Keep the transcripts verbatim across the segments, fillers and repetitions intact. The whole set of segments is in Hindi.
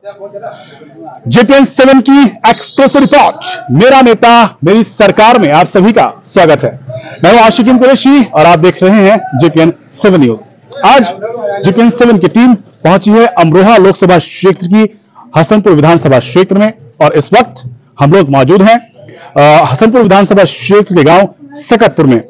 जेपीएन सेवन की एक्सक्लूसिव रिपोर्ट, मेरा नेता मेरी सरकार में आप सभी का स्वागत है। मैं हूं आशिकीन कुरैशी और आप देख रहे हैं जेपीएन सेवन न्यूज। आज जेपीएन सेवन की टीम पहुंची है अमरोहा लोकसभा क्षेत्र की हसनपुर विधानसभा क्षेत्र में और इस वक्त हम लोग मौजूद हैं हसनपुर विधानसभा क्षेत्र के गांव सकतपुर में।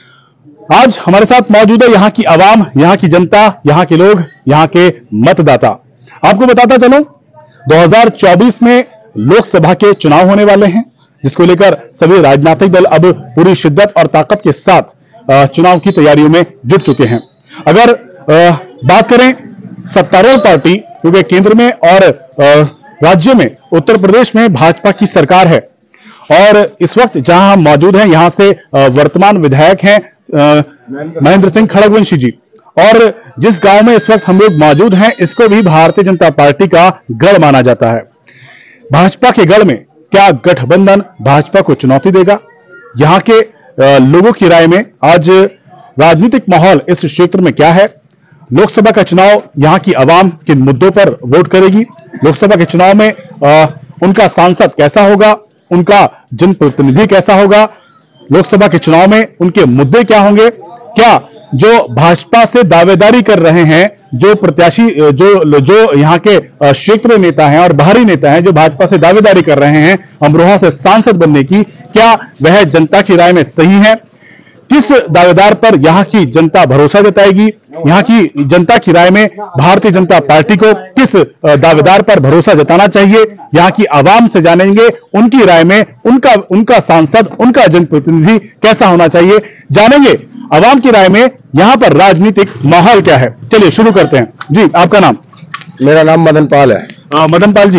आज हमारे साथ मौजूद है यहाँ की आवाम, यहाँ की जनता, यहाँ के लोग, यहाँ के मतदाता। आपको बताता चलो दो हज़ार चौबीस में लोकसभा के चुनाव होने वाले हैं, जिसको लेकर सभी राजनीतिक दल अब पूरी शिद्दत और ताकत के साथ चुनाव की तैयारियों में जुट चुके हैं। अगर बात करें सत्तारूढ़ पार्टी, क्योंकि केंद्र में और राज्य में उत्तर प्रदेश में भाजपा की सरकार है और इस वक्त जहां हम मौजूद हैं यहां से वर्तमान विधायक हैं महेंद्र सिंह खड़गवंशी जी, और जिस गांव में इस वक्त हम लोग मौजूद हैं इसको भी भारतीय जनता पार्टी का गढ़ माना जाता है। भाजपा के गढ़ में क्या गठबंधन भाजपा को चुनौती देगा? यहां के लोगों की राय में आज राजनीतिक माहौल इस क्षेत्र में क्या है? लोकसभा का चुनाव यहां की आवाम किन मुद्दों पर वोट करेगी? लोकसभा के चुनाव में आ, उनका सांसद कैसा होगा? उनका जनप्रतिनिधि कैसा होगा? लोकसभा के चुनाव में उनके मुद्दे क्या होंगे? क्या जो भाजपा से दावेदारी कर रहे हैं, जो प्रत्याशी, जो जो यहाँ के क्षेत्रीय नेता हैं और बाहरी नेता हैं जो भाजपा से दावेदारी कर रहे हैं अमरोहा से सांसद बनने की, क्या वह जनता की राय में सही है? किस दावेदार पर यहाँ की जनता भरोसा जताएगी? यहाँ की जनता की राय में भारतीय जनता पार्टी को किस दावेदार पर भरोसा जताना चाहिए? यहाँ की आवाम से जानेंगे उनकी राय में उनका उनका सांसद, उनका जनप्रतिनिधि कैसा होना चाहिए। जानेंगे आवाम की राय में यहाँ पर राजनीतिक माहौल क्या है। चलिए शुरू करते हैं। जी, आपका नाम? मेरा नाम मदन पाल है। आ, मदन पाल जी,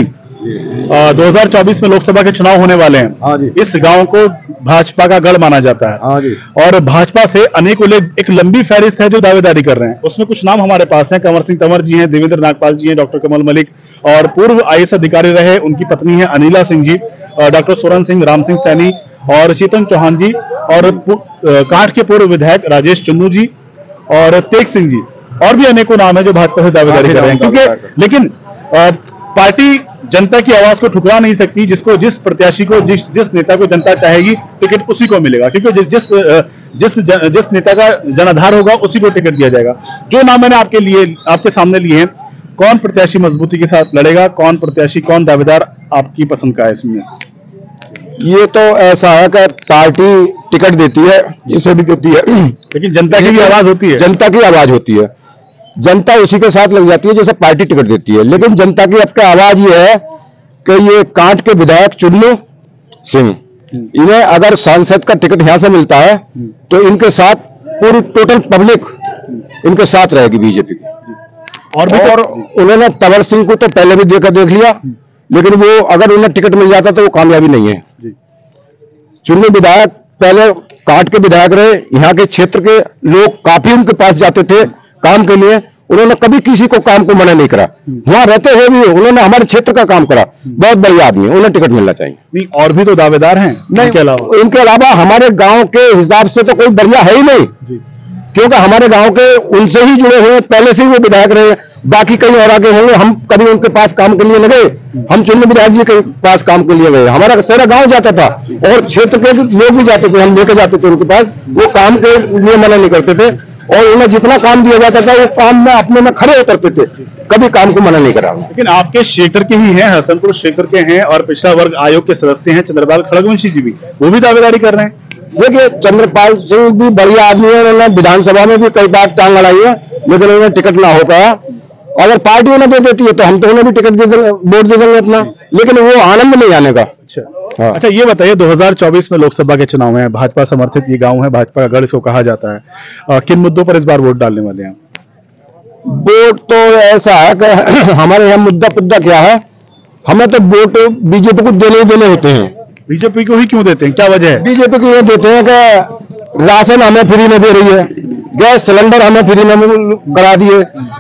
दो हज़ार चौबीस में लोकसभा के चुनाव होने वाले हैं। हाँ जी। इस गांव को भाजपा का गढ़ माना जाता है। हाँ जी। और भाजपा से अनेकों लोग, एक लंबी फहरिस्त है जो दावेदारी कर रहे हैं। उसमें कुछ नाम हमारे पास हैं। कंवर सिंह तंवर जी हैं, देवेंद्र नागपाल जी हैं, डॉक्टर कमल मलिक, और पूर्व आई ए एस अधिकारी रहे उनकी पत्नी है अनिला सिंह जी, डॉक्टर सोरन सिंह, राम सिंह सैनी और चेतन चौहान जी, और कांठ के पूर्व विधायक राजेश चन्नू जी और तेज सिंह जी, और भी अनेकों नाम है जो भाजपा से दावेदारी कर रहे हैं। क्योंकि लेकिन पार्टी जनता की आवाज को ठुकरा नहीं सकती। जिसको, जिस प्रत्याशी को, जिस जिस नेता को जनता चाहेगी टिकट उसी को मिलेगा, क्योंकि जिस जिस जिस जिस नेता का जनाधार होगा उसी को टिकट दिया जाएगा। जो नाम मैंने आपके लिए आपके सामने लिए हैं, कौन प्रत्याशी मजबूती के साथ लड़ेगा? कौन प्रत्याशी, कौन दावेदार आपकी पसंद का है इसमें से? ये तो ऐसा है कि पार्टी टिकट देती है, जिसे भी देती है, लेकिन जनता की भी आवाज होती है। जनता की आवाज होती है, जनता उसी के साथ लग जाती है जैसे पार्टी टिकट देती है। लेकिन जनता की अब का आवाज ये है कि ये कांठ के विधायक चुन्नू सिंह, इन्हें अगर सांसद का टिकट यहां से मिलता है तो इनके साथ पूरी टोटल पब्लिक इनके साथ रहेगी बीजेपी की। और, भी और तो, उन्होंने तंवर सिंह को तो पहले भी देखा देख लिया, लेकिन वो अगर उन्हें टिकट मिल जाता तो वो कामयाबी नहीं है। चुन्नू विधायक पहले कांठ के विधायक रहे, यहाँ के क्षेत्र के लोग काफी उनके पास जाते थे काम के लिए। उन्होंने कभी किसी को काम को मना नहीं करा, वहां रहते हुए भी उन्होंने हमारे क्षेत्र का काम करा। बहुत बढ़िया आदमी है, उन्हें टिकट मिलना चाहिए। नहीं, और भी तो दावेदार हैं नहीं, इनके अलावा इनके अलावा हमारे गांव के हिसाब से तो कोई बढ़िया है ही नहीं, क्योंकि हमारे गांव के उनसे ही जुड़े हुए, पहले से ही वो विधायक रहे। बाकी कहीं और आगे होंगे, हम कभी उनके पास काम के लिए न गए। हम चुन्नू विधायक जी के पास काम के लिए गए, हमारा सारा गांव जाता था और क्षेत्र के लोग भी जाते थे, हम लेके जाते थे उनके पास। वो काम के लिए मना नहीं करते थे और उन्हें जितना काम दिया जाता था वो काम में अपने में खड़े उतरते थे, कभी काम को मना नहीं करा। लेकिन आपके क्षेत्र के ही हैं, हसनपुर क्षेत्र के हैं और पिछड़ा वर्ग आयोग के सदस्य हैं चंद्रपाल खड़गवंशी जी भी, वो भी दावेदारी कर रहे हैं। देखिए, चंद्रपाल सिंह भी बढ़िया आदमी है, उन्होंने विधानसभा में भी कई बार टांग अड़ाई है, लेकिन उन्हें टिकट ना हो पाया। अगर पार्टी उन्हें दे देती है तो हम तो उन्हें भी टिकट दे देंगे, वोट दे देंगे अपना, लेकिन वो आनंद नहीं आने का। अच्छा हाँ। अच्छा, ये बताइए दो हज़ार चौबीस में लोकसभा के चुनाव में भाजपा समर्थित ये गांव है, भाजपा का गढ़ इसको कहा जाता है, आ, किन मुद्दों पर इस बार वोट डालने वाले हैं? वोट तो ऐसा है कि हमारे यहाँ मुद्दा पुद्दा क्या है, हमें तो वोट बीजेपी को देने ही देने होते हैं। बीजेपी को ही क्यों देते हैं, क्या वजह है? बीजेपी को ये देते हैं कि राशन हमें फ्री में दे रही है, गैस सिलेंडर हमें फ्री में करा दिए,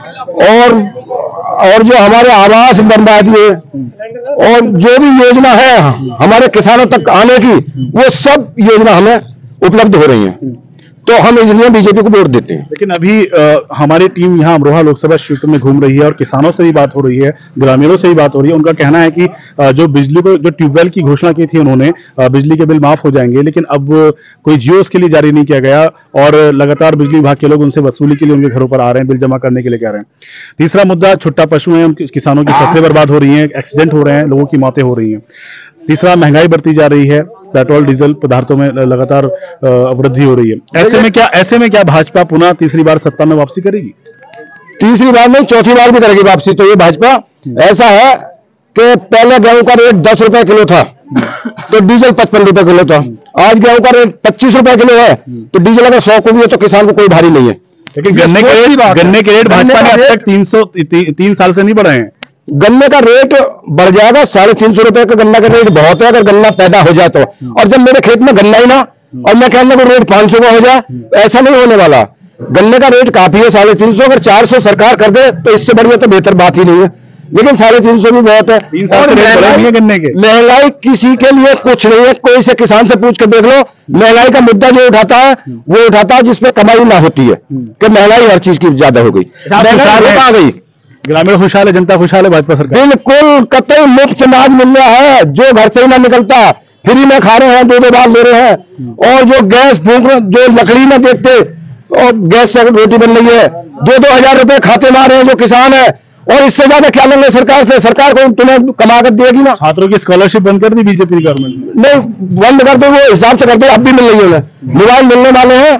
और और जो हमारे आवास बनवा दिए, और जो भी योजना है हमारे किसानों तक आने की, वो सब योजना हमें उपलब्ध हो रही है। तो हम इसलिए बीजेपी को वोट देते हैं। लेकिन अभी आ, हमारी टीम यहाँ अमरोहा लोकसभा क्षेत्र में घूम रही है और किसानों से भी बात हो रही है, ग्रामीणों से भी बात हो रही है। उनका कहना है कि आ, जो बिजली को जो ट्यूबवेल की घोषणा की थी उन्होंने, आ, बिजली के बिल माफ हो जाएंगे, लेकिन अब कोई जियो उसके लिए जारी नहीं किया गया और लगातार बिजली विभाग के लोग उनसे वसूली के लिए उनके घरों पर आ रहे हैं, बिल जमा करने के लिए कह रहे हैं। तीसरा मुद्दा छुट्टा पशु है, उनके किसानों की फसलें बर्बाद हो रही हैं, एक्सीडेंट हो रहे हैं, लोगों की मौतें हो रही हैं। तीसरा, महंगाई बढ़ती जा रही है, पेट्रोल डीजल पदार्थों में लगातार वृद्धि हो रही है। ऐसे में क्या ऐसे में क्या भाजपा पुनः तीसरी बार सत्ता में वापसी करेगी? तीसरी बार नहीं, चौथी बार भी करेगी वापसी। तो ये भाजपा ऐसा है कि पहले गेहूं का रेट दस रुपए किलो था तो डीजल पचपन रुपए किलो था, आज गेहूं का रेट पच्चीस रुपए किलो है तो डीजल अगर सौ को भी है तो किसान को कोई भारी नहीं है। लेकिन गन्ने के रेट गन्ने के रेट भाजपा ने अब तक तीन सौ तीन साल से नहीं बढ़े हैं। गन्ने का रेट बढ़ जाएगा, साढ़े तीन सौ रुपए का गन्ना का रेट बहुत है अगर गन्ना पैदा हो जाए तो। और जब मेरे खेत में गन्ना ही ना और मैं कहने को रेट पांच सौ का हो जाए, ऐसा नहीं होने वाला। गन्ने का रेट काफी है साढ़े तीन सौ, अगर चार सौ सरकार कर दे तो इससे बढ़िया तो बेहतर बात ही नहीं है, लेकिन साढ़े तीन सौ भी बहुत है। और महंगाई गन्ने के महंगाई किसी के लिए कुछ नहीं है, कोई से किसान से पूछ के देख लो। महंगाई का मुद्दा जो उठाता है वो उठाता है जिसपे कमाई ना होती है कि महंगाई हर चीज की ज्यादा हो गई, महंगाई आ गई। ग्रामीण खुशहाल है, जनता खुशहाल है भाजपा सरकार। बिल्कुल कतई मुफ्त अनाज मिल रहा है, जो घर से ही ना निकलता फ्री में खा रहे हैं, दो दो बार ले रहे हैं। और जो गैस फूंक जो लकड़ी में देखते और गैस से रोटी बन रही है, दो दो हजार रुपए खाते मार रहे हैं जो किसान है, और इससे ज्यादा क्या लेंगे सरकार से? सरकार को तुम्हें कमा कर देगी ना। छात्रों की स्कॉलरशिप बंद कर दी बीजेपी गवर्नमेंट नहीं, बंद कर दो, वो हिसाब से कर दो, अब भी मिल रही है उन्हें, मोबाइल मिलने वाले हैं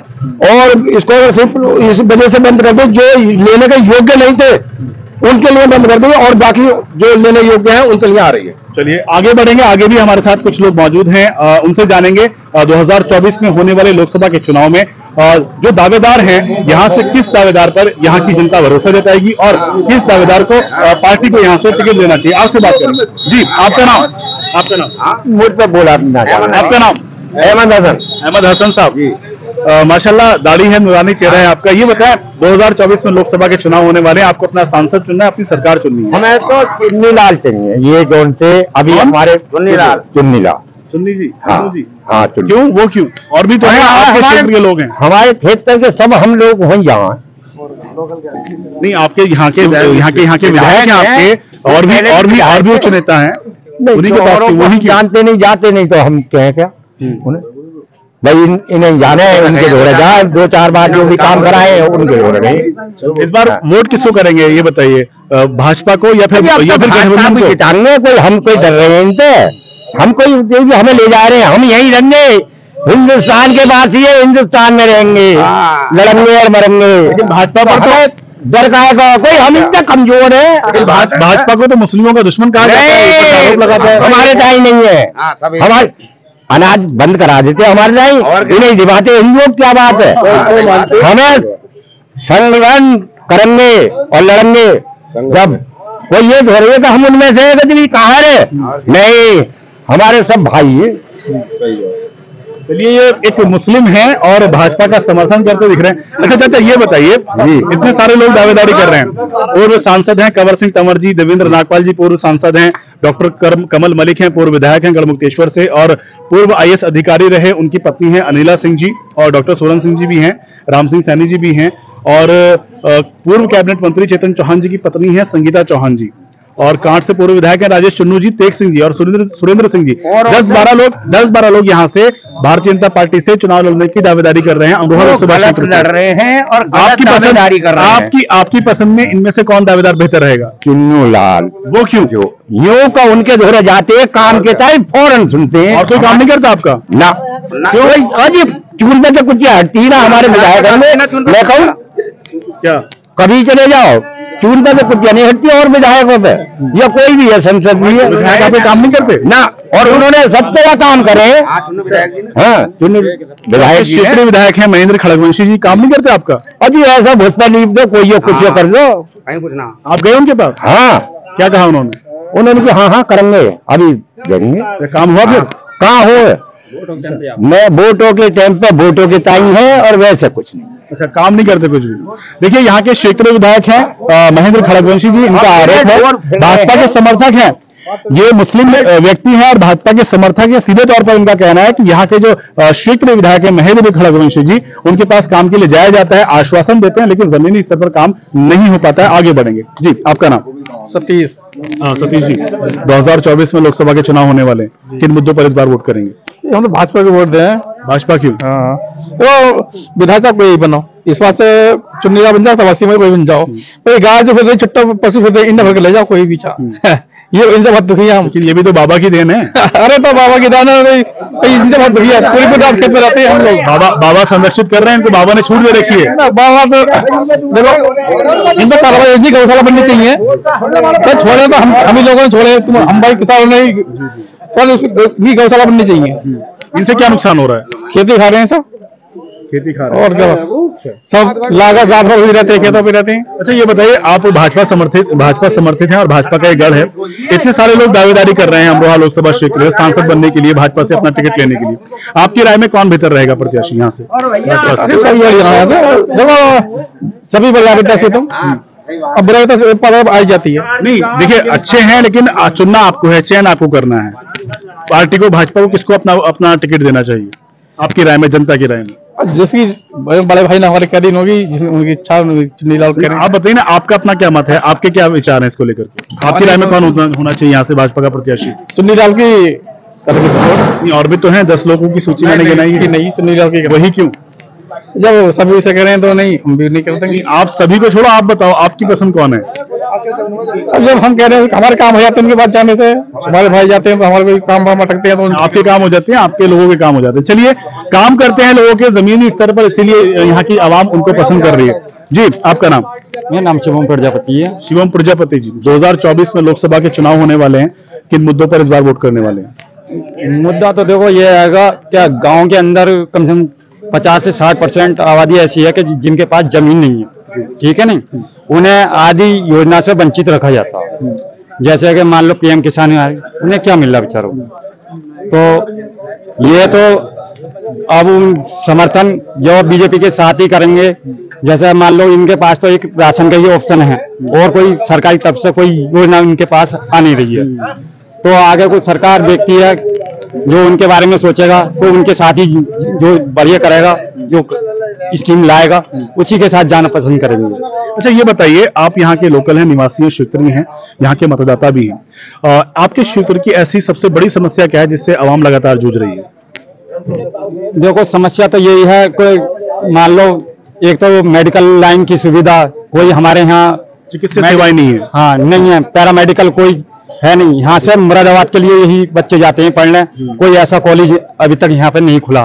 और स्कॉलरशिप इस वजह से बंद कर दो। जो लेने के योग्य नहीं थे उनके लिए बंद कर दी और बाकी जो लेने योग्य है उनके लिए आ रही है। चलिए आगे बढ़ेंगे, आगे भी हमारे साथ कुछ लोग मौजूद हैं, आ, उनसे जानेंगे आ, दो हज़ार चौबीस में होने वाले लोकसभा के चुनाव में आ, जो दावेदार हैं यहां से किस दावेदार पर यहां की जनता भरोसा जताएगी और किस दावेदार को आ, पार्टी को यहां से टिकट देना चाहिए। आपसे बात करेंगे। जी, आपका नाम? आपका नाम मुझ पर बोला आपका नाम? अहमद हसन। अहमद हसन साहब, माशाल्लाह दाढ़ी है, नूरानी चेहरा है आपका। ये बताएं, दो हज़ार चौबीस में लोकसभा के चुनाव होने वाले हैं, आपको अपना सांसद चुनना है, अपनी सरकार चुननी है? हमें तो चुन्नी लाल चाहिए, ये कौन थे अभी हमारे चुन्नी लाल। चुन्नी लाल चुन्नी जी? हाँ जी हाँ। क्यों, वो क्यों? और भी तो है आपके क्षेत्र के लोग हैं। हमारे क्षेत्र के सब हम लोग हैं यहाँ। नहीं, आपके यहाँ के यहाँ के यहाँ के विधायक हैं आपके, और भी और भी और भी उच्च नेता हैं, उन्हीं के पास वही जानते नहीं जाते नहीं तो हम कहें क्या उन्हें? भाई इन, इन्हें जाने उनके धोरे जाए, दो चार बार जो भी काम कराए उनके धोरे नहीं। इस बार वोट किसको करेंगे ये बताइए, भाजपा को या फिर या फिर गठबंधन को? जिताने कोई हम कोई डर रहे हैं इनसे, हम कोई हमें ले जा रहे हैं, हम यहीं रहेंगे, हिंदुस्तान के पास ही है, हिंदुस्तान में रहेंगे, लड़ेंगे और मरेंगे। भाजपा पर तो डर का है कोई, हम इनसे कमजोर है। भाजपा को तो मुस्लिमों का दुश्मन कहा जाता है, आरोप लगाता है। हमारे टाइम नहीं है, हमारे अनाज बंद करा देते हमारे नहीं, इन्हें दिवाते हिंदुओं, क्या बात है? हमें संगठन करेंगे और लड़ेंगे जब वो ये धो रहे कि हम उनमें से गति कहाँ है, नहीं हमारे सब भाई है। चलिए, ये एक मुस्लिम है और भाजपा का समर्थन करते दिख रहे हैं। अच्छा चाचा, ये बताइए, इतने सारे लोग दावेदारी कर रहे हैं, पूर्व सांसद हैं कंवर सिंह तंवर जी, देवेंद्र नागपाल जी पूर्व सांसद हैं, डॉक्टर कमल मलिक हैं पूर्व विधायक हैं गढ़मुक्तेश्वर से, और पूर्व आई ए एस अधिकारी रहे उनकी पत्नी हैं अनिला सिंह जी, और डॉक्टर सोलन सिंह जी भी हैं, राम सिंह सैनी जी भी हैं, और पूर्व कैबिनेट मंत्री चेतन चौहान जी की पत्नी है संगीता चौहान जी, और कांट से पूर्व विधायक हैं राजेश चुन्नू जी, तेग सिंह जी और सुरेंद्र सुरेंद्र सिंह जी। दस बारह लोग दस बारह लोग यहाँ से भारतीय जनता पार्टी से चुनाव लड़ने की दावेदारी कर रहे हैं, अमरोहा लोकसभा क्षेत्र लड़ रहे हैं और आपकी दावेदारी कर रहे हैं। आपकी आपकी पसंद में इनमें से कौन दावेदार बेहतर रहेगा? चुन्नू लाल। वो क्यों? क्यों यूं का उनके धोरे जाते हैं, काम के टाइम फौरन सुनते हैं। और कोई काम नहीं करता आपका? ना, क्यों? अजीब चूल में तो कुछ हटती ना हमारे विधायक में, मैं कहूँ क्या कभी चले जाओ चूल पे तो कुछ नहीं हटती, और विधायकों पे या कोई भी है संसद में विधायक पे काम नहीं करते ना, और उन्होंने सब पे काम करे। हाँ, विधायक क्षेत्रीय विधायक है महेंद्र खड़गवंशी जी, काम नहीं करते आपका? अभी ऐसा भुसपा नीप दो, कोई यो कुछ कर दो। आप गए उनके पास? हाँ। क्या कहा उन्होंने? उन्होंने कहा हाँ हाँ करेंगे, अभी देंगे। काम हुआ? फिर कहाँ हो? मैं वोटों के टाइम पे वोटों के टाइम है और वैसे कुछ नहीं। अच्छा, काम नहीं करते कुछ भी। देखिए, यहाँ के क्षेत्रीय विधायक हैं महेंद्र खड़गवंशी जी, इनका आरोप है भाजपा के समर्थक हैं ये मुस्लिम अ, व्यक्ति हैं और भाजपा के समर्थक हैं। सीधे तौर पर उनका कहना है कि यहाँ के जो अ, क्षेत्रीय विधायक है महेंद्र खड़गवंशी जी, उनके पास काम के लिए जाया जाता है, आश्वासन देते हैं, लेकिन जमीनी स्तर पर काम नहीं हो पाता है। आगे बढ़ेंगे जी, आपका नाम? सतीश। हाँ सतीश जी, दो हज़ार चौबीस में लोकसभा के चुनाव होने वाले हैं, किन मुद्दों पर इस बार वोट करेंगे? हम तो भाजपा के वोट दें। भाजपा क्यों? हाँ, तो विधायक कोई ही बनो, इस बात से चुन्नी का बन जाओ, तवासी में कोई बन जाओ, कोई गाय जो फिर रही छुट्टा पशु फिर रही, इन्हें भर के ले जाओ कोई भी चाह। ये इनसे बहुत दुखी है हम। लेकिन ये भी तो बाबा की देन है। अरे तो बाबा की दान है, इनसे बहुत दुखी है। पूरी पूरी रात खेत में रहते हैं हम लोग। बाबा बाबा संरक्षित कर रहे हैं, इनको बाबा ने छूट दे रखी है। बाबा तो देखो, इनका कार्रवाई इतनी गौशाला बननी चाहिए, तो छोड़े तो हम हम ही लोगों ने छोड़े, तुम हम भाई किसान नहीं, पर उसकी गौशाला बननी चाहिए। इनसे क्या नुकसान हो रहा है? खेती खा रहे हैं सब, खेती खा रहे और क्या सब लागत रात भर भी रहते हैं, खेतों पे रहते हैं। अच्छा ये बताइए, आप भाजपा समर्थित भाजपा समर्थित हैं और भाजपा का एक गढ़ है, इतने सारे लोग दावेदारी कर रहे हैं अमरोहा लोकसभा क्षेत्र में सांसद बनने के लिए, भाजपा से अपना टिकट लेने के लिए, आपकी राय में कौन बेहतर रहेगा प्रत्याशी यहाँ से? सभी बढ़िया देखो, सभी बढ़िया से तुम अब बुराई तो पद आई जाती है। नहीं देखिए, अच्छे हैं, लेकिन चुनना आपको है, चयन आपको करना है। पार्टी को, भाजपा को किसको अपना अपना टिकट देना चाहिए आपकी राय में, जनता की राय में? जिसकी बड़े भाई ने हमारे क्या दिन होगी, उनकी इच्छा नीलाल करें। आप बताइए ना, आपका अपना क्या मत है, आपके क्या विचार हैं इसको लेकर के? आपकी राय में कौन होना चाहिए यहाँ से भाजपा का प्रत्याशी? चुन्नी लाल की नहीं, और भी तो हैं, दस लोगों की सूची मैंने गिनाई है। नहीं, चुन्नी लाल की। वही क्यों? जब सभी से कह रहे हैं तो नहीं, हम भी नहीं करते। आप सभी को छोड़ो, आप बताओ आपकी पसंद कौन है? अब जब हम कह रहे हैं हमारे काम हो जाते हैं उनके पास जाने से, हमारे भाई जाते हैं तो हमारे कोई काम वाम अटकते हैं, तो आपके काम हो जाते हैं, आपके लोगों के काम हो जाते हैं। चलिए, काम करते हैं लोगों के जमीनी स्तर पर, इसीलिए यहाँ की आवाम उनको पसंद कर रही है। जी, आपका नाम? मेरा नाम शिवम प्रजापति है। शिवम प्रजापति जी, दो हज़ार चौबीस में लोकसभा के चुनाव होने वाले हैं, किन मुद्दों पर इस बार वोट करने वाले हैं? मुद्दा तो देखो ये आएगा, क्या गांव के अंदर कम से कम पचास से साठ परसेंट आबादी ऐसी है कि जिनके पास जमीन नहीं है, ठीक है नहीं, उन्हें आदि योजना से वंचित रखा जाता है। जैसे कि मान लो पीएम किसान आए, उन्हें क्या मिल रहा बेचारों को? तो ये तो अब समर्थन जो बीजेपी के साथ ही करेंगे। जैसे मान लो इनके पास तो एक राशन का ही ऑप्शन है, और कोई सरकारी तरफ से कोई योजना इनके पास आ नहीं रही है, तो आगे कोई सरकार देखती है जो उनके बारे में सोचेगा, तो उनके साथ ही जो बढ़िया करेगा, जो स्कीम लाएगा, उसी के साथ जाना पसंद करेंगे। अच्छा ये बताइए, आप यहाँ के लोकल हैं, निवासी हैं, क्षेत्रीय हैं, यहाँ के मतदाता भी हैं, आ, आपके क्षेत्र की ऐसी सबसे बड़ी समस्या क्या है जिससे आवाम लगातार जूझ रही है? देखो समस्या तो यही है, कोई मान लो एक तो मेडिकल लाइन की सुविधा कोई हमारे यहाँ चिकित्सा सेवाएं नहीं है। हाँ नहीं है, पैरामेडिकल कोई है नहीं। यहाँ से मुरादाबाद के लिए यही बच्चे जाते हैं पढ़ने, कोई ऐसा कॉलेज अभी तक यहाँ पे नहीं खुला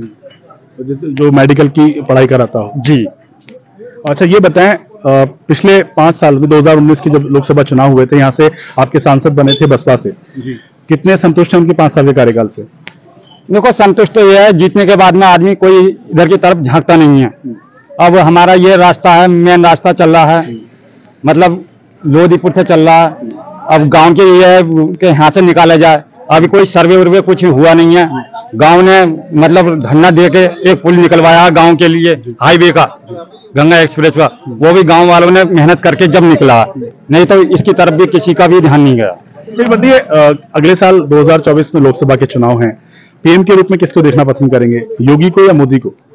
है जो मेडिकल की पढ़ाई कराता हो। जी। अच्छा ये बताएं, पिछले पांच साल में दो हज़ार उन्नीस के जब लोकसभा चुनाव हुए थे, यहाँ से आपके सांसद बने थे बसपा से, कितने संतुष्ट हैं उनके पांच साल के कार्यकाल से? देखो संतुष्ट तो ये है, जीतने के बाद में आदमी कोई इधर की तरफ झांकता नहीं है। अब हमारा ये रास्ता है, मेन रास्ता चल रहा है, मतलब लोधीपुर से चल रहा है, अब गांव के ये के यहाँ से निकाला जाए। अभी कोई सर्वे वर्वे कुछ हुआ नहीं है, गांव ने मतलब धरना दे के एक पुल निकलवाया गांव के लिए, हाईवे का, गंगा एक्सप्रेस का, वो भी गांव वालों ने मेहनत करके जब निकला, नहीं तो इसकी तरफ भी किसी का भी ध्यान नहीं गया। चलिए बताइए, अगले साल दो हज़ार चौबीस में लोकसभा के चुनाव हैं, पीएम के रूप में किसको देखना पसंद करेंगे, योगी को या मोदी को?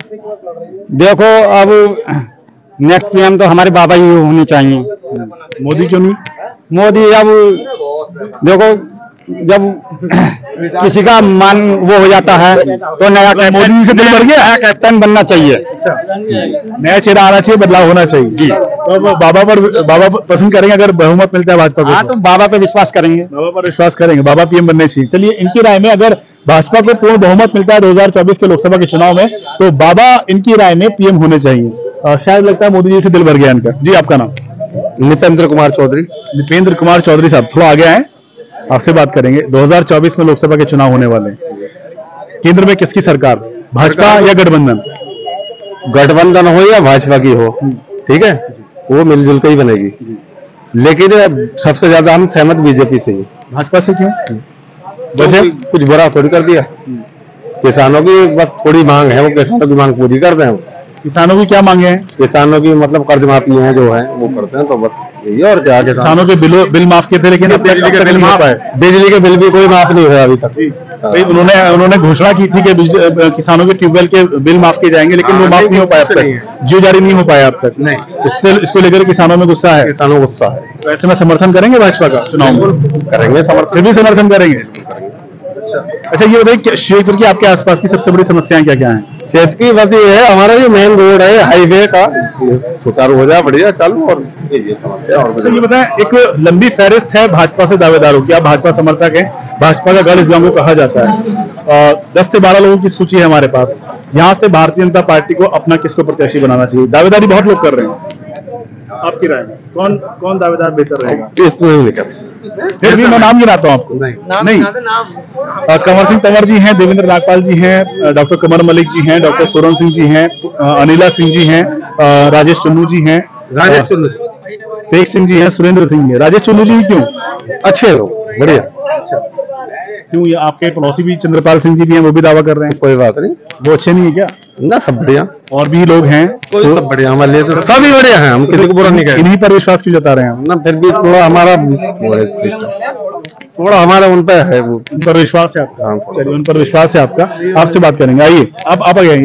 देखो अब नेक्स्ट पीएम तो हमारे बाबा ही होनी चाहिए। मोदी क्यों नहीं? मोदी अब देखो जब किसी का मन वो हो जाता है तो नया मोदी से दिल भर गया, नया कैप्टन बनना चाहिए, नया चेहरा आना चाहिए, बदलाव होना चाहिए। जी, तो बाबा पर बाबा पसंद करेंगे अगर बहुमत मिलता है भाजपा को? हाँ तो बाबा पे विश्वास करेंगे, बाबा पर विश्वास करेंगे, बाबा पीएम बनने चाहिए। चलिए, इनकी राय में अगर भाजपा को पूर्ण बहुमत मिलता है दो हज़ार चौबीस के लोकसभा के चुनाव में, तो बाबा इनकी राय में पीएम होने चाहिए। शायद लगता है मोदी जी से दिल भर गया इनका। जी, आपका नाम? निपेंद्र कुमार चौधरी। निपेंद्र कुमार चौधरी साहब, थोड़ा आगे आए, आपसे बात करेंगे। दो हज़ार चौबीस में लोकसभा के चुनाव होने वाले हैं, केंद्र में किसकी सरकार, भाजपा या गठबंधन? गठबंधन हो या भाजपा की हो, ठीक है, वो मिलजुल कर ही बनेगी, लेकिन सबसे ज्यादा हम सहमत बीजेपी से ही। भाजपा से क्यों? वजह कुछ बुरा थोड़ी कर दिया, किसानों की बस थोड़ी मांग है, वो किसानों की मांग पूरी कर दें, किसानों की क्या मांगे हैं? किसानों की मतलब कर्ज माफी है जो है वो करते हैं, तो बस यही है और क्या। किसानों के बिल बिल माफ किए थे, लेकिन अब तक बिजली के अब तक बिल नहीं हो माफ पाए। बिजली के बिल भी कोई माफ नहीं हुआ अभी तक। भाई उन्होंने उन्होंने घोषणा की थी कि बिजली- किसानों के ट्यूबवेल के बिल माफ किए जाएंगे, लेकिन वो हाँ, माफ नहीं, नहीं हो पाया अब कुछ नहीं तक, जियो जारी नहीं हो पाया अब तक। नहीं, इससे इसको लेकर किसानों में गुस्सा है। किसानों को गुस्सा है। तो ऐसे में समर्थन करेंगे भाजपा का चुनाव में? करेंगे समर्थन। फिर भी समर्थन करेंगे। अच्छा ये बताइए कि क्षेत्र की आपके आसपास की सबसे बड़ी समस्याएं क्या क्या हैं? क्षेत्र की बस ये है, हमारा ये मेन रोड है हाईवे का, ये सुचारू हो जाए बढ़िया चालू, और ये समस्या और अच्छा ये बताएं, एक लंबी फहरिस्त है भाजपा से दावेदारों की, आप भाजपा समर्थक हैं, भाजपा का गढ़ इस गांव को कहा जाता है। दस से बारह लोगों की सूची है हमारे पास। यहाँ से भारतीय जनता पार्टी को अपना किसको प्रत्याशी बनाना चाहिए? दावेदारी बहुत लोग कर रहे हैं, आपकी राय में कौन कौन दावेदार बेहतर रहेगा? इस नहीं निकल सकते। फिर भी मैं नाम गिनाता हूँ आपको। नहीं नहीं अ, कंवर सिंह तंवर जी हैं, देवेंद्र नागपाल जी हैं, डॉक्टर कमर मलिक जी हैं, डॉक्टर सोरन सिंह जी हैं, अ, अनिला सिंह जी हैं, अ, राजेश चुन्नू जी हैं, राजेश चुन्नू तेज सिंह जी हैं, सुरेंद्र सिंह जी हैं। राजेश चुन्नू जी क्यों? अच्छे लोग बढ़िया। क्यों? ये आपके पड़ोसी भी चंद्रपाल सिंह जी भी हैं, वो भी दावा कर रहे हैं। कोई बात नहीं, वो अच्छे नहीं है क्या? ना सब बढ़िया, और भी लोग हैं कोई तो सब बढ़िया हमारे लिए, तो सभी बढ़िया हैं, हम किसी को बुरा नहीं कहेंगे इन्हीं पर विश्वास क्यों जता रहे हैं? ना। फिर भी थोड़ा हमारा वो है सिस्टम, थोड़ा हमारा उन पे है वो। उन पर विश्वास है आपका? हाँ, थोड़ा चलिए उन पर विश्वास है आपका। आपसे बात करेंगे, आइए आप आप आइए।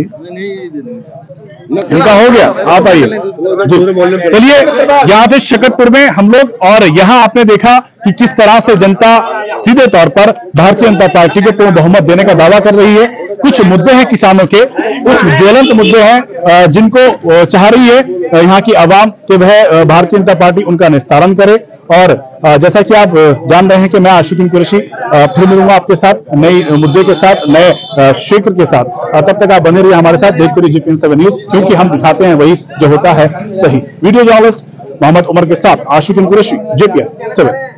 इनका हो गया, आप आइए। चलिए यहाँ पे शकतपुर में हम लोग, और यहाँ आपने देखा कि किस तरह से जनता सीधे तौर पर भारतीय जनता पार्टी को पूर्ण बहुमत देने का दावा कर रही है। कुछ मुद्दे हैं किसानों के, कुछ ज्वलंत मुद्दे हैं जिनको चाह रही है यहाँ की आवाम कि वह भारतीय जनता पार्टी उनका निस्तारण करे। और जैसा कि आप जान रहे हैं कि मैं आशिकीन कुरैशी फिर मिलूंगा आपके साथ नए मुद्दे के साथ, नए क्षेत्र के साथ। तब तक आप बने रहिए हमारे साथ, देखते रहिए जेपीएन सेवन न्यूज, क्योंकि हम दिखाते हैं वही जो होता है सही। वीडियो जर्नलिस्ट मोहम्मद उमर के साथ आशिकीन कुरैशी, जेपीएन सेवन।